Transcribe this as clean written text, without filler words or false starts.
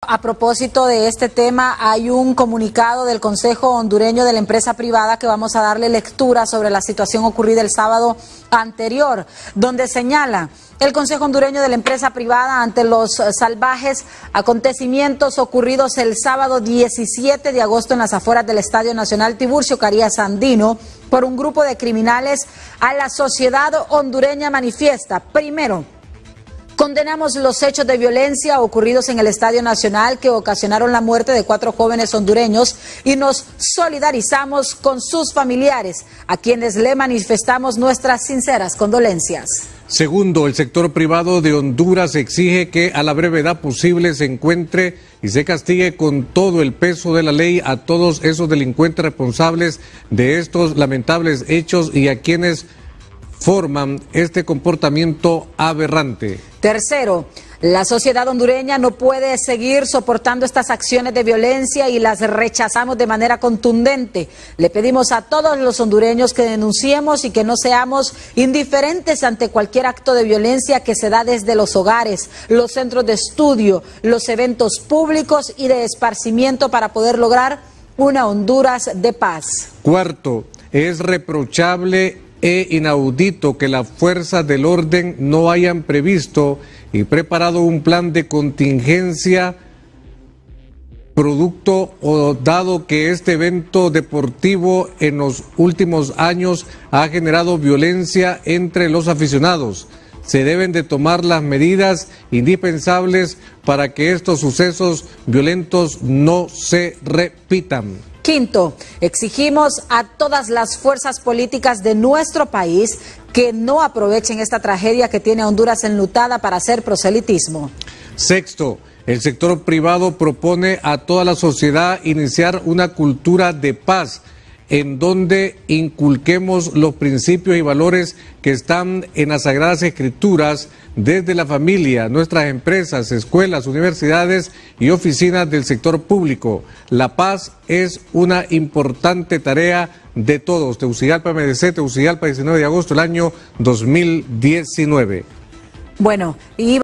A propósito de este tema, hay un comunicado del Consejo Hondureño de la Empresa Privada que vamos a darle lectura sobre la situación ocurrida el sábado anterior, donde señala el Consejo Hondureño de la Empresa Privada ante los salvajes acontecimientos ocurridos el sábado 17 de agosto en las afueras del Estadio Nacional Tiburcio Carías Andino por un grupo de criminales a la sociedad hondureña manifiesta. Primero, condenamos los hechos de violencia ocurridos en el Estadio Nacional que ocasionaron la muerte de 4 jóvenes hondureños y nos solidarizamos con sus familiares, a quienes le manifestamos nuestras sinceras condolencias. Segundo, el sector privado de Honduras exige que a la brevedad posible se encuentre y se castigue con todo el peso de la ley a todos esos delincuentes responsables de estos lamentables hechos y a quienes forman este comportamiento aberrante. Tercero, la sociedad hondureña no puede seguir soportando estas acciones de violencia y las rechazamos de manera contundente. Le pedimos a todos los hondureños que denunciemos y que no seamos indiferentes ante cualquier acto de violencia que se da desde los hogares, los centros de estudio, los eventos públicos y de esparcimiento para poder lograr una Honduras de paz. Cuarto, es reprochable e inaudito que las fuerzas del orden no hayan previsto y preparado un plan de contingencia producto o dado que este evento deportivo en los últimos años ha generado violencia entre los aficionados. Se deben de tomar las medidas indispensables para que estos sucesos violentos no se repitan. Quinto, exigimos a todas las fuerzas políticas de nuestro país que no aprovechen esta tragedia que tiene a Honduras enlutada para hacer proselitismo. Sexto, el sector privado propone a toda la sociedad iniciar una cultura de paz en donde inculquemos los principios y valores que están en las Sagradas Escrituras desde la familia, nuestras empresas, escuelas, universidades y oficinas del sector público. La paz es una importante tarea de todos. Tegucigalpa, MDC, Tegucigalpa, 19 de agosto del año 2019. Bueno, y